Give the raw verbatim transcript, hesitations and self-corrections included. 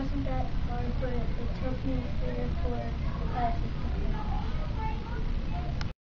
wasn't that hard, but it took me three or four classes